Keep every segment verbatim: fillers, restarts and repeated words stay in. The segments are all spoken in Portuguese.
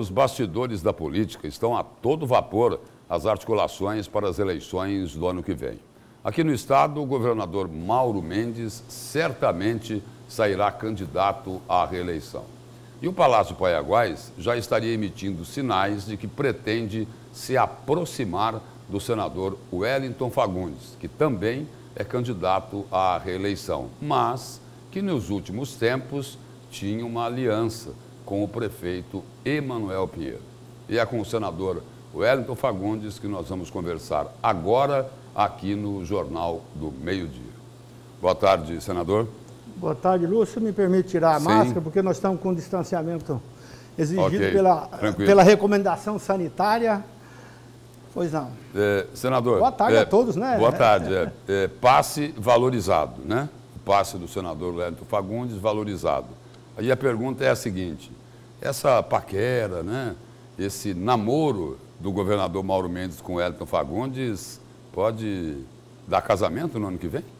nos bastidores da política estão a todo vapor as articulações para as eleições do ano que vem. Aqui no estado, o governador Mauro Mendes certamente sairá candidato à reeleição. E o Palácio Paiaguás já estaria emitindo sinais de que pretende se aproximar do senador Wellington Fagundes, que também é candidato à reeleição, mas que nos últimos tempos tinha uma aliança com o prefeito Emanuel Pinheiro. E é com o senador Wellington Fagundes que nós vamos conversar agora aqui no Jornal do Meio-Dia. Boa tarde, senador. Boa tarde, Lúcio. Me permite tirar a Sim. máscara, porque nós estamos com distanciamento exigido okay. pela, pela recomendação sanitária. Pois não. É, senador. Boa tarde é, a todos, né? Boa tarde. É, é, passe valorizado, né? O passe do senador Wellington Fagundes valorizado. Aí a pergunta é a seguinte: essa paquera, né? Esse namoro do governador Mauro Mendes com Wellington Fagundes pode dar casamento no ano que vem?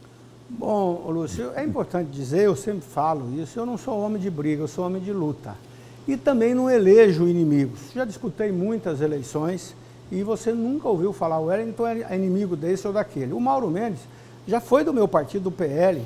Bom, Lúcio, é importante dizer, eu sempre falo isso, eu não sou homem de briga, eu sou homem de luta. E também não elejo inimigos. Já disputei muitas eleições e você nunca ouviu falar, o Wellington é inimigo desse ou daquele. O Mauro Mendes já foi do meu partido, do P L,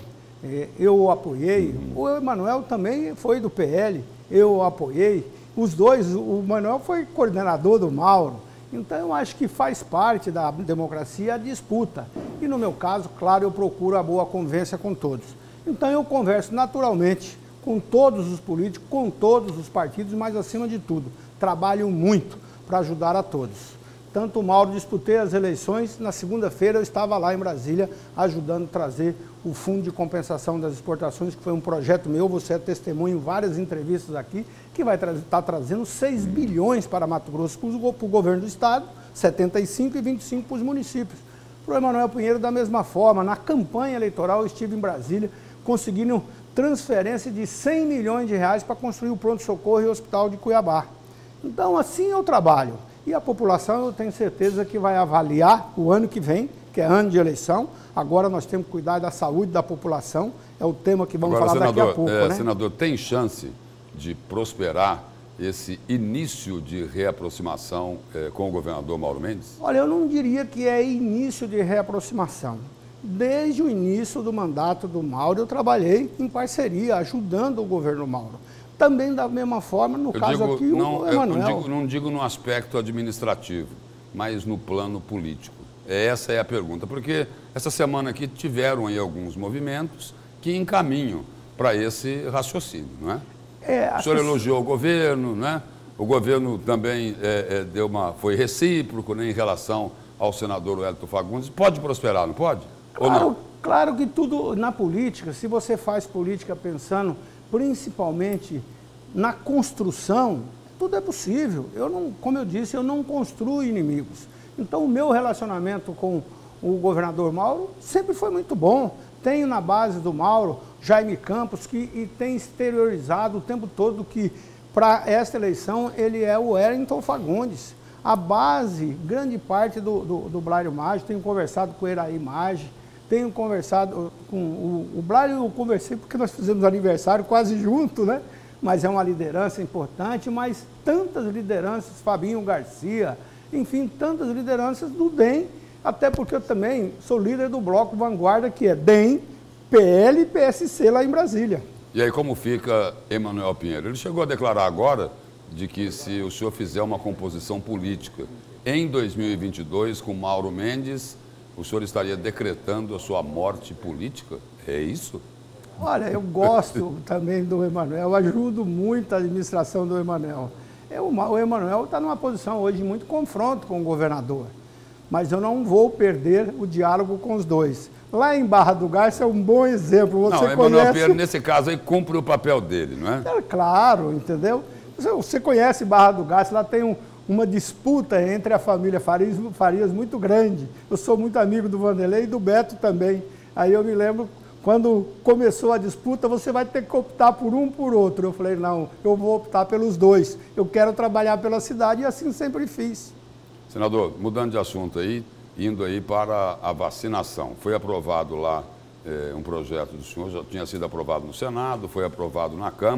eu o apoiei. Uhum. O Emanuel também foi do P L, eu o apoiei. Os dois, o Emanuel foi coordenador do Mauro. Então, eu acho que faz parte da democracia a disputa. E, no meu caso, claro, eu procuro a boa convivência com todos. Então, eu converso naturalmente com todos os políticos, com todos os partidos, mas, acima de tudo, trabalho muito para ajudar a todos. Tanto o Mauro, disputei as eleições, na segunda-feira eu estava lá em Brasília, ajudando a trazer o Fundo de Compensação das Exportações, que foi um projeto meu, você é testemunho em várias entrevistas aqui, que vai estar tra trazendo seis bilhões para Mato Grosso, para o governo do estado, setenta e cinco e vinte e cinco para os municípios. Para o Emanuel Pinheiro, da mesma forma, na campanha eleitoral eu estive em Brasília, conseguindo transferência de cem milhões de reais para construir o pronto-socorro e o hospital de Cuiabá. Então, assim eu trabalho. E a população, eu tenho certeza que vai avaliar o ano que vem, que é ano de eleição. Agora nós temos que cuidar da saúde da população. É o tema que vamos Agora, falar senador, daqui a pouco, é, né? Senador, tem chance de prosperar esse início de reaproximação é, com o governador Mauro Mendes? Olha, eu não diria que é início de reaproximação. Desde o início do mandato do Mauro, eu trabalhei em parceria, ajudando o governo Mauro. Também da mesma forma, no eu caso digo, aqui, não, o Emanuel. Eu não digo, não digo no aspecto administrativo, mas no plano político. Essa é a pergunta, porque essa semana aqui tiveram aí alguns movimentos que encaminham para esse raciocínio, não é? É, o senhor elogiou o governo, né? O governo também é, é, deu uma, foi recíproco, né, em relação ao senador Wellington Fagundes. Pode prosperar, não pode? Claro, ou não? Claro que tudo na política, se você faz política pensando principalmente na construção, tudo é possível. Eu não, como eu disse, eu não construo inimigos. Então, o meu relacionamento com o governador Mauro sempre foi muito bom. Tenho na base do Mauro Jaime Campos, que e tem exteriorizado o tempo todo que, para esta eleição, ele é o Wellington Fagundes. A base, grande parte do, do, do Blário Maggi, tenho conversado com o Eraí Maggi, tenho conversado com o, o Blário, eu conversei porque nós fizemos aniversário quase junto, né? Mas é uma liderança importante, mas tantas lideranças, Fabinho Garcia, enfim, tantas lideranças do D E M, até porque eu também sou líder do bloco Vanguarda, que é D E M, P L e P S C lá em Brasília. E aí como fica Emanuel Pinheiro? Ele chegou a declarar agora de que se o senhor fizer uma composição política em dois mil e vinte e dois com Mauro Mendes, o senhor estaria decretando a sua morte política? É isso? Olha, eu gosto também do Emanuel, eu ajudo muito a administração do Emanuel. Eu, o Emanuel está numa posição hoje de muito confronto com o governador, mas eu não vou perder o diálogo com os dois. Lá em Barra do Garça é um bom exemplo. Você não, o Emanuel conhece... Pinheiro, nesse caso aí, cumpre o papel dele, não é? É claro, entendeu? Você conhece Barra do Garça, lá tem um, uma disputa entre a família Farias, Farias muito grande. Eu sou muito amigo do Vanderlei e do Beto também. Aí eu me lembro, quando começou a disputa, você vai ter que optar por um por outro. Eu falei, não, eu vou optar pelos dois. Eu quero trabalhar pela cidade e assim sempre fiz. Senador, mudando de assunto aí, indo aí para a vacinação. Foi aprovado lá é, um projeto do senhor, já tinha sido aprovado no Senado, foi aprovado na Câmara,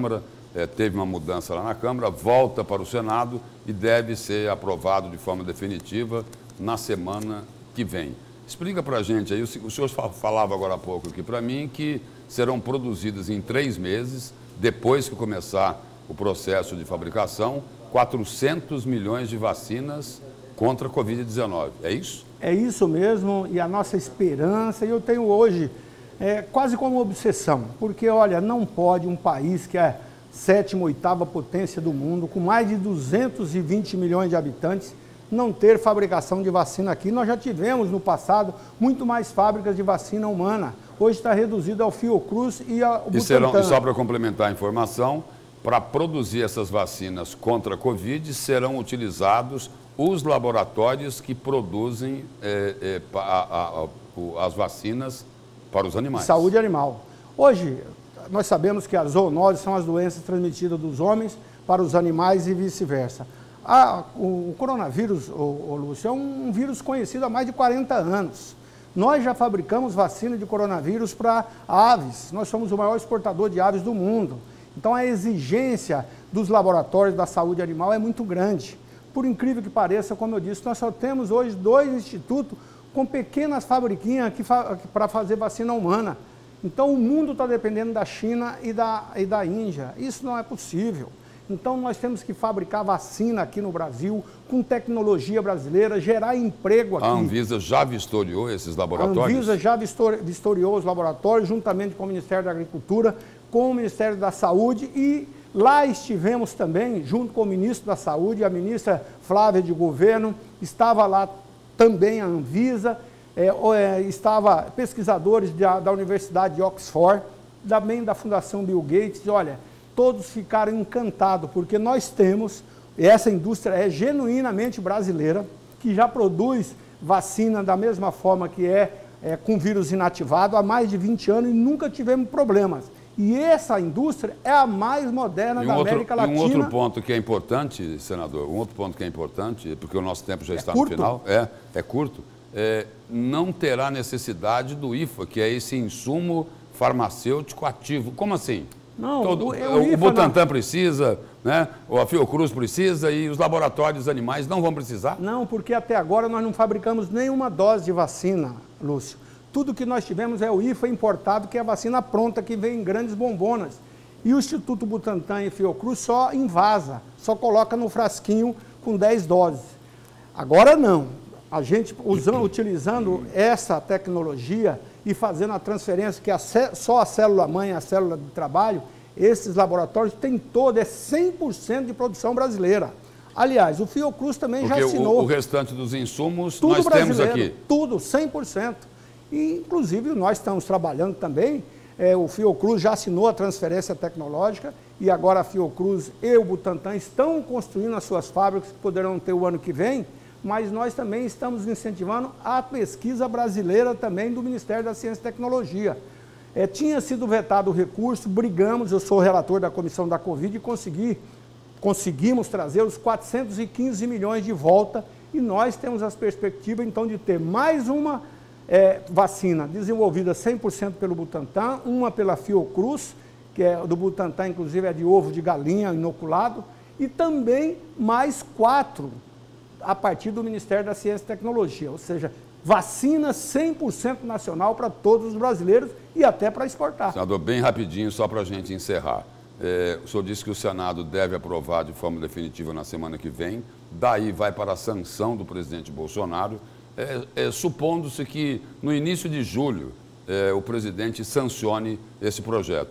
é, teve uma mudança lá na Câmara, volta para o Senado e deve ser aprovado de forma definitiva na semana que vem. Explica para a gente aí, o senhor falava agora há pouco aqui para mim que serão produzidas em três meses, depois que começar o processo de fabricação, quatrocentos milhões de vacinas contra a covid dezenove. É isso? É isso mesmo, e a nossa esperança, e eu tenho hoje é, quase como obsessão, porque, olha, não pode um país que é sétima, oitava potência do mundo, com mais de duzentos e vinte milhões de habitantes, não ter fabricação de vacina aqui. Nós já tivemos no passado muito mais fábricas de vacina humana. Hoje está reduzido ao Fiocruz e ao Butantan. E, serão, e só para complementar a informação, para produzir essas vacinas contra a Covid, serão utilizados os laboratórios que produzem é, é, a, a, a, as vacinas para os animais. Saúde animal. Hoje, nós sabemos que as zoonoses são as doenças transmitidas dos homens para os animais e vice-versa. Ah, o coronavírus, ô, ô, Lúcio, é um vírus conhecido há mais de quarenta anos. Nós já fabricamos vacina de coronavírus para aves. Nós somos o maior exportador de aves do mundo. Então, a exigência dos laboratórios da saúde animal é muito grande. Por incrível que pareça, como eu disse, nós só temos hoje dois institutos com pequenas fabriquinhas fa para fazer vacina humana. Então, o mundo está dependendo da China e da, e da Índia. Isso não é possível. Então, nós temos que fabricar vacina aqui no Brasil, com tecnologia brasileira, gerar emprego aqui. A Anvisa já vistoriou esses laboratórios? A Anvisa já vistoriou os laboratórios, juntamente com o Ministério da Agricultura, com o Ministério da Saúde, e lá estivemos também, junto com o Ministro da Saúde, a Ministra Flávia de Governo, estava lá também a Anvisa, é, é, estava pesquisadores da, da Universidade de Oxford, também da Fundação Bill Gates. Olha, todos ficaram encantados, porque nós temos, essa indústria é genuinamente brasileira, que já produz vacina da mesma forma que é, é com vírus inativado há mais de vinte anos e nunca tivemos problemas. E essa indústria é a mais moderna da América Latina. E um outro ponto que é importante, senador, um outro ponto que é importante, porque o nosso tempo já está no final, é, é curto, é, não terá necessidade do I F A, que é esse insumo farmacêutico ativo. Como assim? Não, Todo, o, o, o Butantan não precisa, né? A Fiocruz precisa e os laboratórios animais não vão precisar? Não, porque até agora nós não fabricamos nenhuma dose de vacina, Lúcio. Tudo que nós tivemos é o I F A importado, que é a vacina pronta, que vem em grandes bombonas. E o Instituto Butantan e Fiocruz só invasa, só coloca no frasquinho com dez doses. Agora não. A gente usando, utilizando essa tecnologia e fazendo a transferência, que a, só a célula-mãe, a célula de trabalho, esses laboratórios têm todo, é cem por cento de produção brasileira. Aliás, o Fiocruz também Porque já assinou. O, o restante dos insumos tudo nós temos aqui. Tudo, cem por cento. E, inclusive, nós estamos trabalhando também, é, o Fiocruz já assinou a transferência tecnológica e agora a Fiocruz e o Butantan estão construindo as suas fábricas, que poderão ter o ano que vem, mas nós também estamos incentivando a pesquisa brasileira também do Ministério da Ciência e Tecnologia. É, tinha sido vetado o recurso, brigamos, eu sou relator da comissão da Covid e consegui, conseguimos trazer os quatrocentos e quinze milhões de volta e nós temos as perspectivas, então, de ter mais uma É, vacina desenvolvida cem por cento pelo Butantan, uma pela Fiocruz, que é do Butantan, inclusive é de ovo de galinha inoculado, e também mais quatro a partir do Ministério da Ciência e Tecnologia, ou seja, vacina cem por cento nacional para todos os brasileiros e até para exportar. Senador, bem rapidinho, só para a gente encerrar. É, o senhor disse que o Senado deve aprovar de forma definitiva na semana que vem, daí vai para a sanção do presidente Bolsonaro. É, é, supondo-se que no início de julho é, o presidente sancione esse projeto.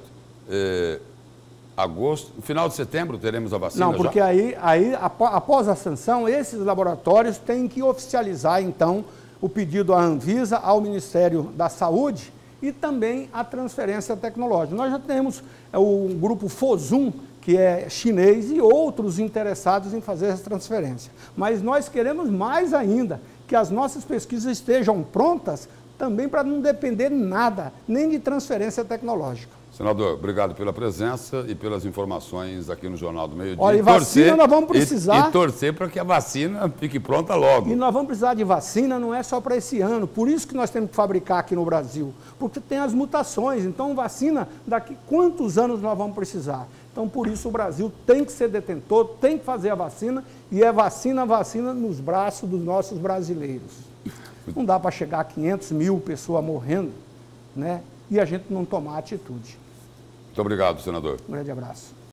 É, agosto, no final de setembro teremos a vacina? Não, porque já? aí, aí após a sanção, esses laboratórios têm que oficializar, então, o pedido à Anvisa, ao Ministério da Saúde e também a transferência tecnológica. Nós já temos o grupo Fosun, que é chinês, e outros interessados em fazer essa transferência. Mas nós queremos mais ainda, que as nossas pesquisas estejam prontas também para não depender nada, nem de transferência tecnológica. Senador, obrigado pela presença e pelas informações aqui no Jornal do Meio-Dia. Olha, e vacina nós vamos precisar. E, e torcer para que a vacina fique pronta logo. E nós vamos precisar de vacina, não é só para esse ano, por isso que nós temos que fabricar aqui no Brasil, porque tem as mutações, então vacina, daqui quantos anos nós vamos precisar? Então, por isso, o Brasil tem que ser detentor, tem que fazer a vacina, e é vacina, vacina nos braços dos nossos brasileiros. Não dá para chegar a quinhentos mil pessoas morrendo, né, e a gente não tomar atitude. Muito obrigado, senador. Um grande abraço.